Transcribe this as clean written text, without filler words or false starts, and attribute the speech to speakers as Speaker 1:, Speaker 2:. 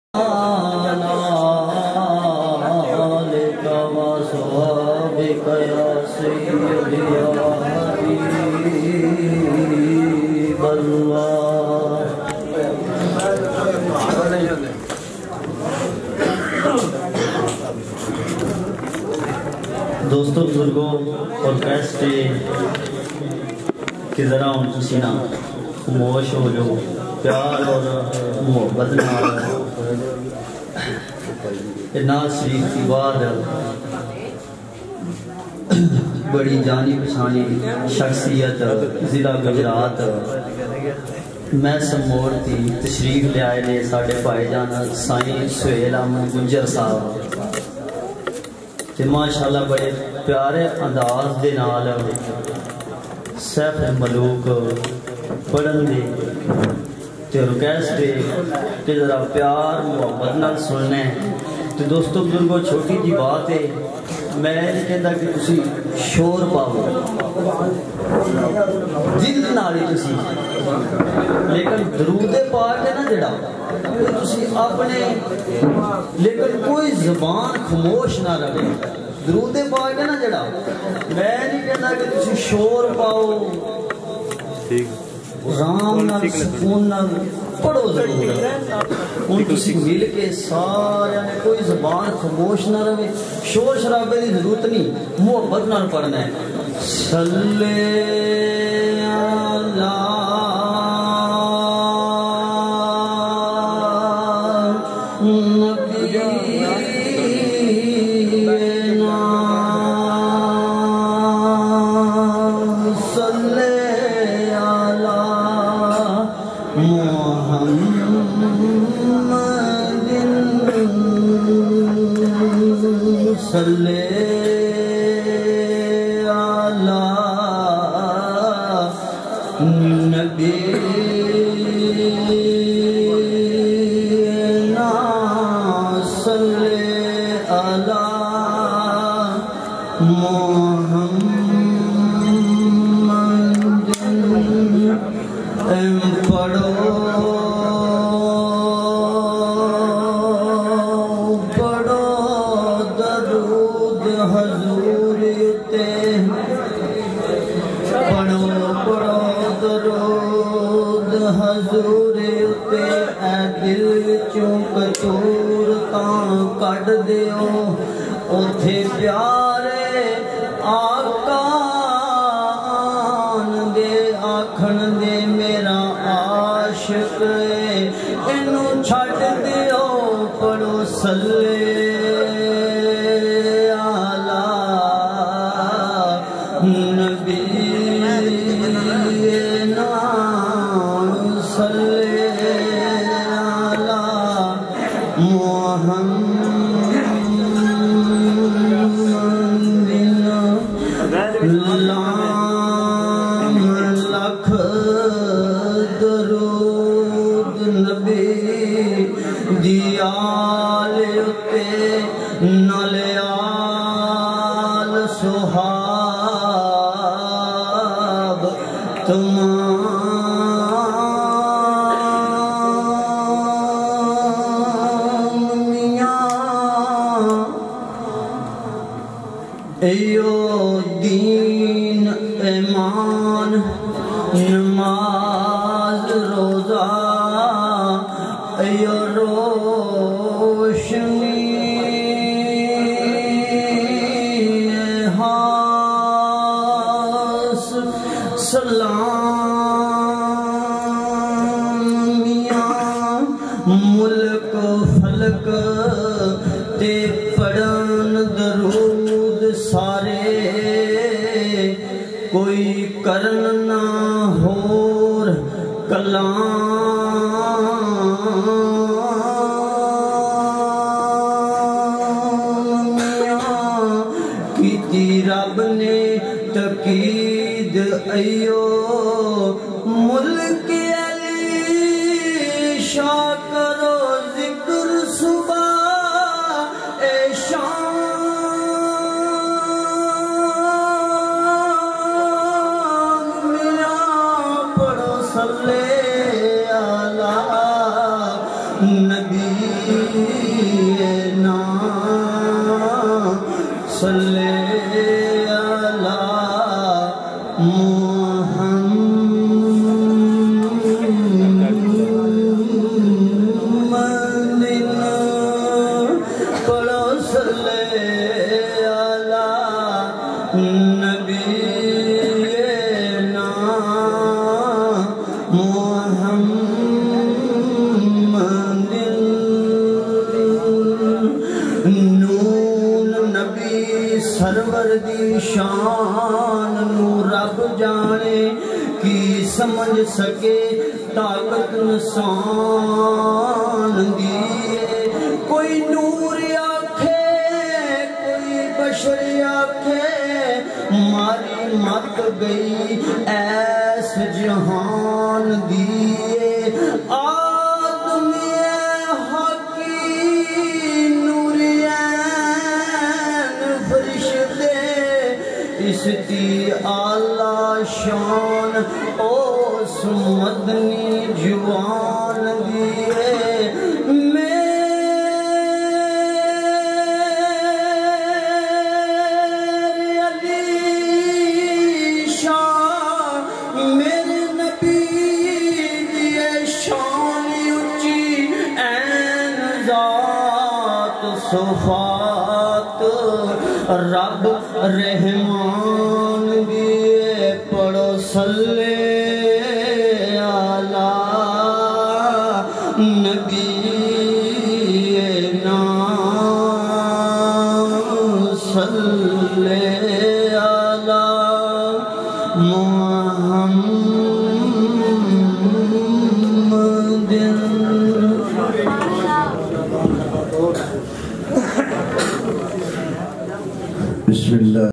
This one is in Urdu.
Speaker 1: دوستوں بزرگوں اور کیسٹے کہ ذرا ہم تسی نا خاموش ہو جو پیار اور محبت نال ناز شریف کی بعد بڑی جانی پہچانی شخصیت ضلع گجرات میں سموڑ تھی تشریف لے آئے نے ساڑھے پائے جانا سائیں سہیل احمد گجر صاحب ماشاءاللہ بڑے پیارے انداز دے نال سیف ملوک پڑھن دے تے ریکویسٹ دے کہ ذرا پیار محبت نال سننے تو دوستوں بزرگوں چھوٹی جی بات ہے میں نہیں کہتا کہ تسی شور پاؤ دل نالی تسی لیکن درود پاک ہے نا جڑا تسی اپنے لیکن کوئی زبان خاموش نہ رہے درود پاک ہے نا جڑا میں نہیں کہتا کہ تسی شور پاؤ رام نال سکون نال پڑھو ضرور ان تسی مل کے سارے کوئی زبان خاموش نہ رہے شور شرابے دی ضرورت نہیں محبت نال پڑھنا ہے صلی اللہ صلی علی نبینا صلی علی محمد پڑھو حضور تے پڑھو پڑھو درود حضور تے اے دل وچوں قصور تاں کڈ دیو اوتھے پیارے آقا آن دے آکھن دے میرا عاشق اینوں چھڈ دیو پڑھو صلی سہاب تمام میاں ایو دین ایمان نماز روزہ ایو روشنی سلامیاں ملک فلک تے پڑھن درود سارے کوئی کرن نہ ہور کلامیاں کیتی رب نے تقید ایو ملک علی شاہ کرو ذکر صبح اے شام میاں پڑھو صلی علی نبینا صلی علی محمد پڑھو صلی علی نبینا محمد نون نبی سرور دی شان نو رب جانے کی سمجھ سکے طاقت انسان دیے کوئی نور آکھے کوئی بشر آکھے ماری مت گئی ایس جہان دیے آدمی حقی نورین فرشتے اس کی اعلیٰ شان اس مدنی جوان دیے میرے علی شان میرے نبی دیے شان اچھی این ذات صفات رب رحمان دیے پڑھو صلی علی نبینا صلی علی محمد بسم اللہ